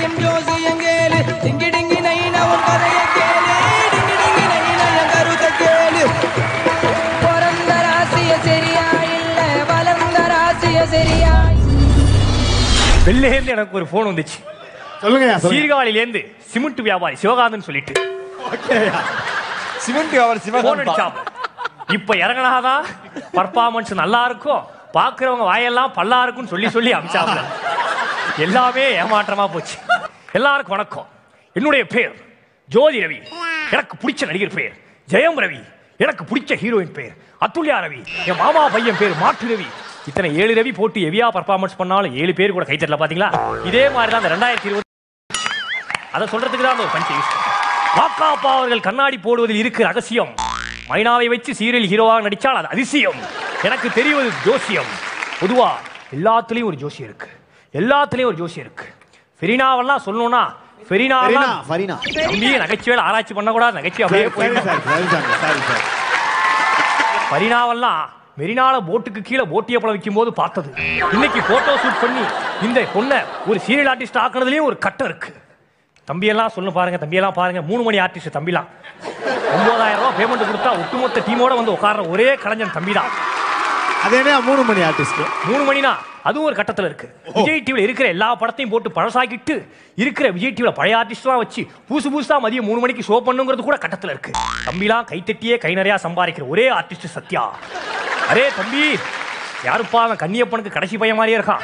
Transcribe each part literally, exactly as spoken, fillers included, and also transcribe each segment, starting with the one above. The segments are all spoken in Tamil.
ஜோசியம் ஜோசியம் கேளு டிங்கி டிங்கி நைனா உன் கதையை கேளு டிங்கி டிங்கி நைனா என் கருத்தை கேளு பிறந்த ராசிய சரியா இல்ல வளர்ந்த ராசிய சரியா. வெளிலேருந்து எனக்கு ஒரு போன் வந்துச்சு. சொல்லுங்க. சீர்காழிலேருந்து சிமெண்ட் வியாபாரி சிவகாந்தன் சொல்லிட்டு சிமெண்ட் வியாபாரி சிவகாந்தன் இப்ப இறங்கினாதான் பர்ஃபார்மன்ஸ் நல்லா இருக்கும், பாக்குறவங்க வாயெல்லாம் பல்லா இருக்கும்னு சொல்லி சொல்லி அமிச்சாங்க. எல்லாமே ஏமாற்றமா போச்சு. எல்லாருக்கும் வணக்கம். என்னுடைய பேர் ஜோதி ரவி. எனக்கு பிடிச்ச நடிகர் பேர் ஜெயம் ரவி. எனக்கு பிடிச்ச ஹீரோயின் பேர் அத்துல்யா ரவி. என் மாமா பையன் பேர் மாட்டு ரவி. இத்தனை ஏழு ரவி போட்டு எவியா பர்ஃபார்மன்ஸ் பண்ணாலும் ஏழு பேர் கூட கைத்தட்டல பாத்தீங்களா? இதே மாதிரி தான் ரெண்டாயிரத்தி இருபது அதை சொல்றதுக்கு தான் ஒரு பஞ்ச யூஸ். வாக்காப்பா அவர்கள் கண்ணாடி போடுவதில் இருக்கிற ரகசியம். மைனாவை வச்சு சீரியல் ஹீரோவாக நடிச்சால் அது அதிசயம். எனக்கு தெரிவது ஜோசியம். பொதுவா எல்லாத்துலயும் ஒரு ஜோசியம் இருக்கு, எல்லாத்துலயும் ஒரு ஜோசியம் இருக்கு. ஃபெரினாவெல்லாம் சொல்லணும்னா ஃபெரினா தம்பி நகைச்சுவையில் ஆராய்ச்சி பண்ணக்கூடாது, நகைச்சுவை அப்படியே போயிடும். ஃபெரினாவெல்லாம் மெரினால போட்டுக்கு கீழே போட்டியப்பளம் வைக்கும் போது பார்த்தது. இன்னைக்கு போட்டோ ஷூட் பண்ணி இந்த பொண்ணை ஒரு சீரியல் ஆர்டிஸ்ட் ஆக்குறதுலயும் ஒரு கட்டம் இருக்கு. தம்பியெல்லாம் சொல்லு பாருங்க, தம்பியெல்லாம் பாருங்க, மூணு மணி ஆர்டிஸ்ட் தம்பிலாம் ஒன்பதாயிரம் ரூபாய் பேமெண்ட் கொடுத்தா ஒட்டுமொத்த டீமோட வந்து உட்கார்ற ஒரே கலைஞன் தம்பி தான். அதே மூணு மணி ஆர்டிஸ்ட் மூணு மணினா அதுவும் ஒரு கட்டத்தில் இருக்கு. விஜய் டிவியில் இருக்கிற எல்லா படத்தையும் போட்டு பழசாக்கிட்டு இருக்கிற விஜய் டிவியில் பழைய ஆர்டிஸ்ட்லாம் வச்சு புதுசு புதுசா மதியம் மூணு மணிக்கு ஷோ பண்ணுங்கிறது கூட கட்டத்தில் இருக்கு. தம்பிலாம் கைத்தட்டியே கை நிறையா சம்பாதிக்கிற ஒரே ஆர்டிஸ்ட் சத்யா. அரே தம்பி, யாருப்பா அவன் கன்னியப்பனுக்கு கடைசி பையன் மாதிரியே இருக்கான்.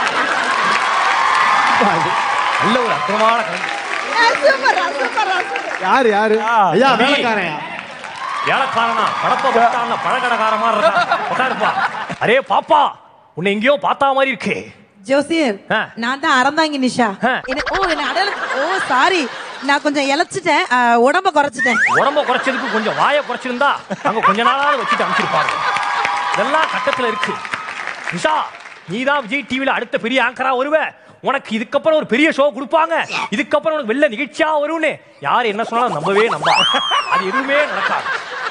நல்ல ஒரு அற்புதமான கலைஞர். யாரு யாரு ஐயா? வேலைக்காரன். வேலைக்காரனா? படப்ப பட்டான பழக்கடக்கார மாதிரி இருக்கான். உட்காருப்பா. அரே பாப்பா, உன்னை எங்கேயோ பார்த்தா மாதிரி இருக்கே. ஜோசியர், நான் தான் அறந்தாங்கி நிஷா. ஓ என்ன அடல. ஓ சாரி, நான் கொஞ்சம் இழைச்சிட்டேன், உடம்ப குறைச்சிட்டேன். உடம்ப குறைச்சதுக்கு கொஞ்சம் வாயை குறைச்சிருந்தா அங்க கொஞ்ச நாளாவது வச்சுட்டு அமைச்சிருப்பாங்க. இதெல்லாம் கட்டத்துல இருக்கு. நிஷா, நீதான் விஜய் டிவில அடுத்த பெரிய ஆங்கரா வருவ. உனக்கு இதுக்கப்புறம் ஒரு பெரிய ஷோ கொடுப்பாங்க. இதுக்கப்புறம் உனக்கு வெள்ள நிகழ்ச்சியா வரும்னு யார் என்ன சொன்னாலும் நம்பவே நம்பா. அது எதுவுமே நடக்காது.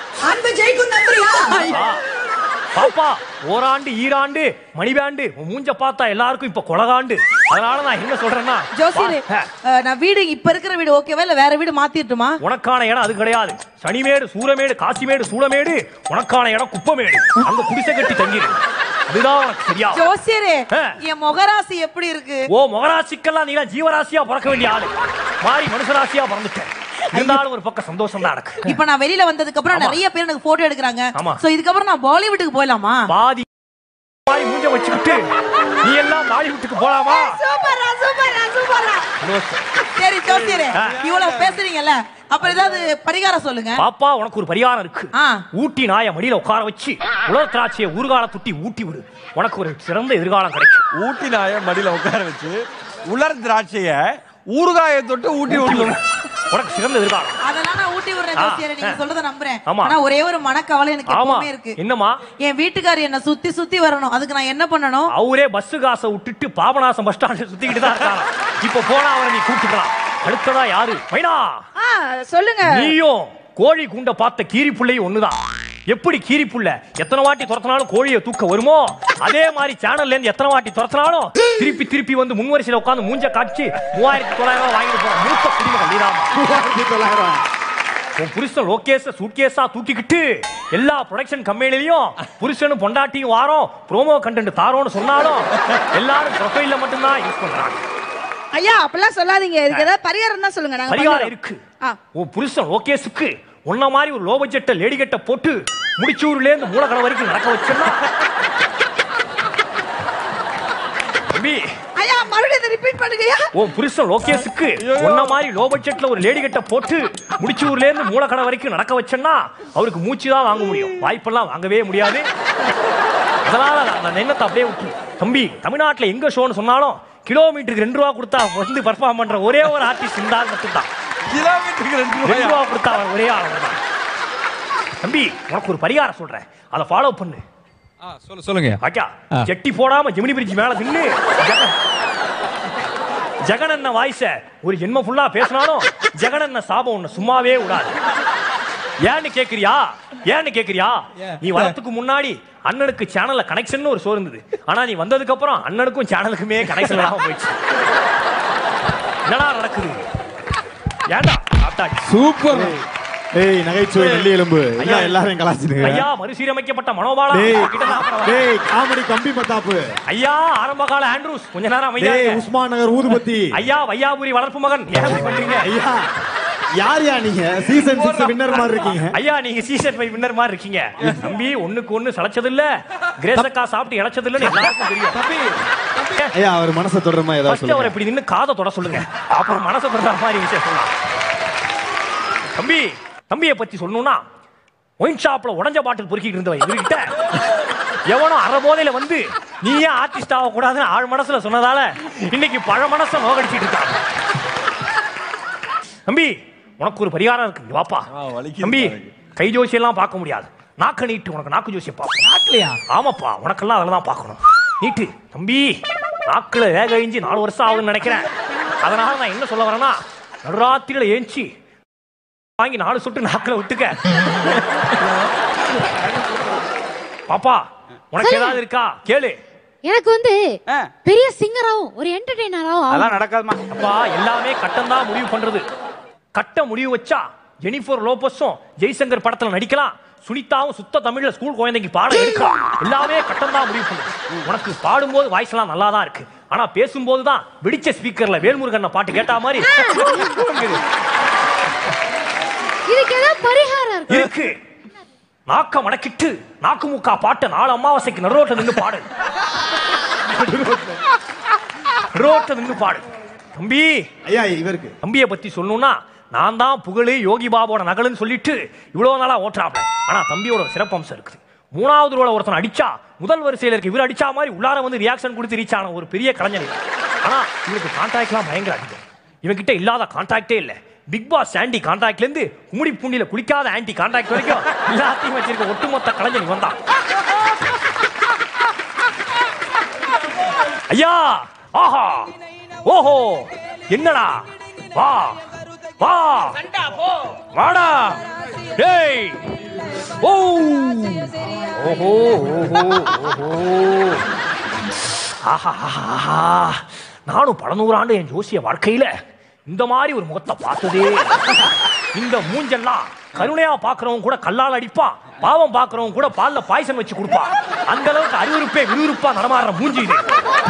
பாப்பா, ஓராண்டு ஈராண்டு மணிபாண்டு மூஞ்ச பார்த்தா எல்லாருக்கும் இப்ப கொலகாண்டு. அதனால நான் என்ன சொல்றேன்னா, ஜோசியர், நான் வீடு இப்ப இருக்கிற வீடு ஓகேவா இல்ல வேற வீடு மாத்திட்டுமா? உனக்கான இடம் அது கிடையாது. சனிமேடு சூரமேடு காசிமேடு சூளமேடு உனக்கான இடம் குப்பமேடு. அங்க குடிசை கட்டி தங்கிரு. அதுதான் உனக்கு சரியா. ஜோசியரே, என் முகராசி எப்படி இருக்கு? ஓ முகராசிக்கெல்லாம் நீங்க ஜீவராசியா பிறக்க வேண்டிய ஆளு மாறி மனுஷராசியா பிறந்துட்டேன். இருந்தாலும் ஒரு பக்கம் சந்தோஷம் தான் இருக்கு. இப்ப நான் வெளியில வந்ததுக்கு அப்புறம் நிறைய பேர் எனக்கு போட்டோ எடுக்கிறாங்க. சோ இதுக்கப்புறம் நான் பாலிவுட்டுக்கு போலாமா? பாதி பாதி மூஞ்ச வச்சுக்கிட்டு நீ எல்லாம் பாலிவுட்டுக்கு போலாமா? சூப்பரா சூப்பரா சூப்பரா. சரி ஜோசியரே, இவ்வளவு பேசுறீங்கல்ல, அப்புறம் ஏதாவது பரிகாரம் சொல்லுங்க. பாப்பா, உனக்கு ஒரு பரிகாரம் இருக்கு. ஊட்டி நாய மடியில உட்கார வச்சு உலர் திராட்சையை ஊர்கால துட்டி ஊட்டி விடு. உனக்கு ஒரு சிறந்த எதிர்காலம் கிடைக்கும். ஊட்டி நாய மடியில உட்கார வச்சு உலர் திராட்சைய ஊறுகாயை தொட்டு ஊட்டி விடணும். உனக்கு சிறந்த எதிர்காலம். அதெல்லாம் நான் ஊட்டி விடுறேன் ஜோசியரே, நீங்க சொல்றத நம்புறேன். ஆனா ஒரே ஒரு மனக்கவலை எனக்கு எப்பவுமே இருக்கு. என்னமா? என் வீட்டுக்காரர் என்ன சுத்தி சுத்தி வரணும். அதுக்கு நான் என்ன பண்ணணும்? அவரே பஸ் காசை விட்டுட்டு பாபநாசம் பஸ் ஸ்டாண்ட் சுத்திக்கிட்டு தான் இருக்காங்க. இப்ப போனா அவரை நீ கூப்பிட்டுக்கலாம். அடுத்ததா யாரு? மைனா சொல்லுங்க. நீயும் கோழி கூண்ட பார்த்த கீரி புள்ளையும் ஒண்ணுதான். எப்படி கீரி புள்ள எத்தனை வாட்டி துரத்தினாலும் கோழியை தூக்க வருமோ, அதே மாதிரி சேனல்ல இருந்து எத்தனை வாட்டி துரத்தினாலும் திருப்பி திருப்பி வந்து முன்வரிசையில் உட்காந்து மூஞ்ச காட்சி மூவாயிரத்தி தொள்ளாயிரம் ரூபாய் வாங்கிட்டு போற மூத்த குடிமகன் நீதாமா. மூவாயிரத்தி தொள்ளாயிரம் உன் புருஷன் லோகேஷ சூட்கேஸா தூக்கிக்கிட்டு எல்லா ப்ரொடக்ஷன் கம்பெனிலையும் புருஷனும் பொண்டாட்டியும் வாரம் ப்ரோமோ கண்டென்ட் தாரோன்னு சொன்னாலும் எல்லாரும் ப்ரொஃபைல்ல மட்டும்தான் யூஸ் பண்றாங்க. ஐயா அப்பெல்லாம் சொல்லாதீங்க. இதுக்கு ஏதாவது பரிகாரம் தான் சொல்லுங்க. நாங்க பரிகாரம் இருக்கு. உன் புருஷன் லோகேஷுக்கு உன்ன மாதிரி ஒரு லோ பட்ஜெட்ட லேடி கட்ட போட்டு முடிச்சூர்ல இருந்து மூலக்கடை வரைக்கும் நடக்க வச்சா ஐயா மறுபடியும் ரிப்பீட் பண்ணுங்கயா. உன் புருஷன் லோகேஷுக்கு உன்ன மாதிரி லோ பட்ஜெட்ல ஒரு லேடி கட்ட போட்டு முடிச்சூர்ல இருந்து மூலக்கடை வரைக்கும் நடக்க வச்சா அவருக்கு மூச்சு தான் வாங்க முடியும், வாய்ப்பெல்லாம் வாங்கவே முடியாது. அதனால நான் எண்ணத்தை அப்படியே விட்டு தம்பி, தமிழ்நாட்டில் எங்க ஷோன்னு சொன்னாலும் கிலோமீட்டருக்கு ரெண்டு ரூபா கொடுத்தா வந்து பர்ஃபார்ம் பண்ற ஒரே ஒரு ஆர்டிஸ்ட் இந்த ஆள் மட்டும்தான். கிலோமீட்டருக்கு ரெண்டு ரூபா கொடுத்தா ஒரே ஆள் தான். தம்பி, உனக்கு ஒரு பரிகாரம் சொல்றேன், அதை ஃபாலோ பண்ணு. சொல்ல சொல்லுங்க. ஆக்கா, ஜெட்டி போடாம ஜெமினி பிரிட்ஜ் மேல நின்னு ஜெகன் அண்ணன் வாய்ஸ ஒரு ஜென்மம் ஃபுல்லா பேசினாலும் ஜெகன் அண்ணன் சாபம் உன்னை சும்மாவே விடாது. ஏன்னு கேக்குறியா? ஏன்னு கேக்குறியா? நீ வரதுக்கு முன்னாடி அண்ணனுக்கு சேனல்ல கனெக்ஷன் ஒரு ஷோ இருந்தது. ஆனா நீ வந்ததுக்கு அப்புறம் அண்ணனுக்கும் சேனலுக்குமே கனெக்ஷன் இல்லாம போயிடுச்சு. என்னடா நடக்குது? ஏண்டா ஆத்தாடி சூப்பர். ஏய் நகைச்சுவை வெள்ளி எலும்பு. ஐயா எல்லாரும் கலாச்சிடுங்க. ஐயா மறுசீரமைக்கப்பட்ட மனோபாலா கிட்ட நான் அப்புறம் வரேன். டேய் காமெடி கம்பி மத்தாப்பு. ஐயா ஆரம்பகால ஆண்ட்ரூஸ் கொஞ்ச நேரம் அமைதியா டேய் இருங்க. உஸ்மான் நகர் ஊதுபத்தி. ஐயா வையாபுரி வளர்ப்பு மகன் ஏன் இப்படி பண்றீங்க? ஐயா யார் யா நீங்க? சீசன் சிக்ஸ் வின்னர் மாதிரி இருக்கீங்க. ஐயா நீங்க சீசன் ஃபைவ் வின்னர் மாதிரி இருக்கீங்க. தம்பி ஒண்ணுக்கு ஒண்ணு சளைச்சது இல்ல, கிரேசக்கா சாப்பிட்டு இளைச்சது இல்லன்னு எல்லாருக்கும் தெரியும். தம்பி ஐயா அவர் மனசை தொடர மாதிரி ஏதாவது ஃபர்ஸ்ட் அவரை சொல்லுங்க. இப்படி நின்னு காதை தொட சொல்லுங்க, அப்புறம் மனசை தொடர மாதிரி விஷயம் சொல்லலாம். தம்பி தம்பியை பத்தி சொல்லணும்னா ஒயின் ஷாப்ல உடஞ்ச பாட்டில் பொறுக்கிட்டு இருந்தவன் இவர்கிட்ட எவனோ அரை போதையில வந்து நீ ஏன் ஆர்டிஸ்ட் ஆக கூடாதுன்னு ஆழ் மனசுல சொன்னதால இன்னைக்கு பழ மனசை நோகடிச்சிட்டு இருக்கான். தம்பி உனக்கு ஒரு பரிகாரம் இருக்கு, வாப்பா. தம்பி கை ஜோசி எல்லாம் பார்க்க முடியாது, நாக்க நீட்டு உனக்கு நாக்கு ஜோசியை பார்ப்போம். ஆமாப்பா உனக்கெல்லாம் அதில் தான் பார்க்கணும். நீட்டு தம்பி, நாக்குல வேக இஞ்சி நாலு வருஷம் ஆகுதுன்னு நினைக்கிறேன். அதனால நான் என்ன சொல்ல வரேன்னா, நடுராத்திரியில ஏஞ்சி வாங்கி நாலு சொட்டு நாக்குல விட்டுக்க. பாப்பா உனக்கு ஏதாவது இருக்கா கேளு. எனக்கு வந்து பெரிய சிங்கராவும் ஒரு என்டர்டெய்னராவும் அதெல்லாம் நடக்காதுமா. அப்பா எல்லாமே கட்டம் தான் முடிவு பண்றது. கட்ட முடிவு வச்சா ஜெனிஃபர் லோபஸும் ஜெய்சங்கர் படத்துல நடிக்கலாம், சுனிதாவும் சுத்த தமிழ்ல ஸ்கூல் குழந்தைக்கு பாடம் எடுக்கலாம். எல்லாமே கட்டம் தான் முடிவு பண்ணுது. உனக்கு பாடும்போது வாய்ஸ் எல்லாம் நல்லா தான் இருக்கு, ஆனா பேசும்போது தான் வெடிச்ச ஸ்பீக்கர்ல வேல்முருகன் பாட்டு கேட்டா மாதிரி இதுக்கு ஏதாவது பரிகாரம் இருக்கு. நாக்க மடக்கிட்டு நாக்கு முக்கா பாட்டு நாலு அமாவாசைக்கு நடுரோட்ட நின்று பாடு. நடுரோட்ட நின்று பாடு. தம்பி ஐயா இவருக்கு தம்பியை பத்தி சொல்லணும்னா, நான் தான் புகழு யோகி பாபோட நகலுன்னு சொல்லிட்டு இவ்வளவு நாளா ஓட்டுறாப்ல. ஆனா தம்பியோட சிறப்பம்சம் இருக்குது. மூணாவது ரோல ஒருத்தன் அடிச்சா முதல் வரிசையில இருக்கு இவர் அடிச்சா மாதிரி உள்ளார வந்து ரியாக்ஷன் கொடுத்து ரீச் ஆன ஒரு பெரிய கலைஞர். ஆனா இவருக்கு கான்டாக்ட்லாம் பயங்கர அதிகம். இவங்கிட்ட இல்லாத கான்டாக்டே இல்லை. பிக் பாஸ் ஆன்டி கான்டாக்ட்ல இருந்து குமுடி பூண்டியில குளிக்காத ஆன்டி கான்டாக்ட் வரைக்கும் எல்லாத்தையும் வச்சிருக்க ஒட்டுமொத்த கலைஞர் இவன் தான். ஐயா ஆஹா ஓஹோ என்னடா வா வா வாடா டேய் ஓ ஓஹோ ஓஹோ ஓஹோ ஆஹா ஆஹா. நானும் பல நூறாண்டு என் ஜோசிய வாழ்க்கையில இந்த மாதிரி ஒரு முகத்தை பார்த்ததே. இந்த மூஞ்செல்லாம் கருணையா பாக்குறவங்க கூட கல்லால் அடிப்பான், பாவம் பாக்குறவங்க கூட பால்ல பாய்சன் வச்சு கொடுப்பான். அந்த அளவுக்கு அறிவுறுப்பே விறுவிறுப்பா நடமாடுற மூஞ்சி இது.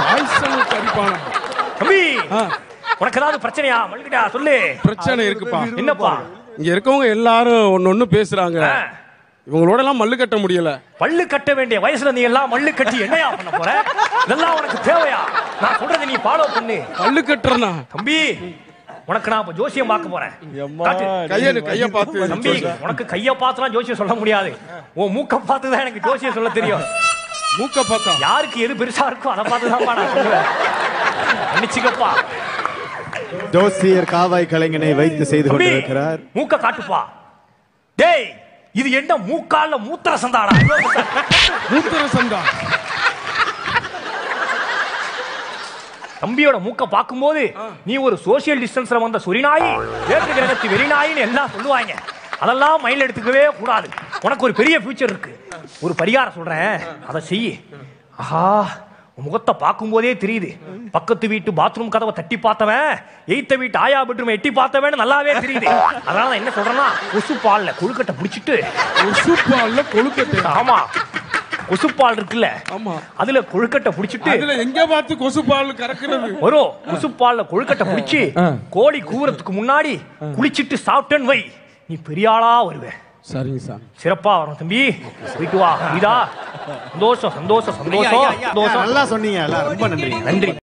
தம்பி உனக்கு ஏதாவது பிரச்சனையா? மல்லிகிட்டா சொல்லு. பிரச்சனை இருக்குப்பா. என்னப்பா? இங்க இருக்கவங்க எல்லாரும் ஒன்னு ஒண்ணு பேசுறாங்க, இவங்களோட எல்லாம் மல்லு கட்ட முடியல. பல்லு கட்ட வேண்டிய வயசுல நீ எல்லாம் மல்லு கட்டி என்னையா பண்ண போற? இதெல்லாம் உனக்கு தேவையா? நான் சொல்றதை நீ ஃபாலோ பண்ணு. பல்லு கட்டுறனா தம்பி உனக்கு நான் இப்ப ஜோசியம் பார்க்க போறேன். காட்டு. கைய கைய பார்த்து தம்பி உனக்கு கைய பார்த்துலாம் ஜோசியம் சொல்ல முடியாது. உன் மூக்க பார்த்து தான் எனக்கு ஜோசியம் சொல்ல தெரியும். மூக்க பார்த்தா யாருக்கு எது பெருசா இருக்கோ அதை பார்த்து தான் நான் சொல்லுவேன். மன்னிச்சுக்கப்பா. ஜோசியர் காவாய் கலைஞனை வைத்து செய்து தம்பி, கொண்டிருக்கிறார். மூக்க காட்டுப்பா. டேய் இது என்ன மூக்கால மூத்திர சந்தாடா? மூத்திர சந்தா. தம்பியோட மூக்க பார்க்கும்போது நீ ஒரு சோசியல் டிஸ்டன்ஸ்ல வந்த சொரிநாயி, வேற்று கிரகத்து வெறிநாயின்னு எல்லாம் சொல்லுவாங்க. அதெல்லாம் மைண்ட் எடுத்துக்கவே கூடாது. உனக்கு ஒரு பெரிய ஃபியூச்சர் இருக்கு. ஒரு பரிகாரம் சொல்றேன், அதை செய். ஆஹா முகத்தை பார்க்கும் போதே தெரியுது. பக்கத்து வீட்டு பாத்ரூம் கதவை தட்டி பார்த்தவன் எய்த்த வீட்டு ஆயா பெட்ரூம் எட்டி பார்த்தவன் நல்லாவே தெரியுது. அதனால நான் என்ன சொல்றேன்னா, கொசு பால்ல கொழுக்கட்டை பிடிச்சிட்டு கொசு பால்ல கொழுக்கட்டை. ஆமா கொசு பால் இருக்குல்ல, ஆமா அதுல கொழுக்கட்டை பிடிச்சிட்டு அதுல எங்க பார்த்து கொசு பால் கறக்குறது வரும். கொசு பால்ல கொழுக்கட்டை பிடிச்சி கோழி கூறதுக்கு முன்னாடி குளிச்சிட்டு சாப்பிட்டேன்னு வை, நீ பெரிய ஆளா வருவே. சரிங்க சார். சிறப்பா வரும் தம்பி. போயிட்டு வா. இதா சந்தோஷம் சந்தோஷம் சந்தோஷம் சந்தோஷம். நல்லா சொன்னீங்க. ரொம்ப நன்றி. நன்றி.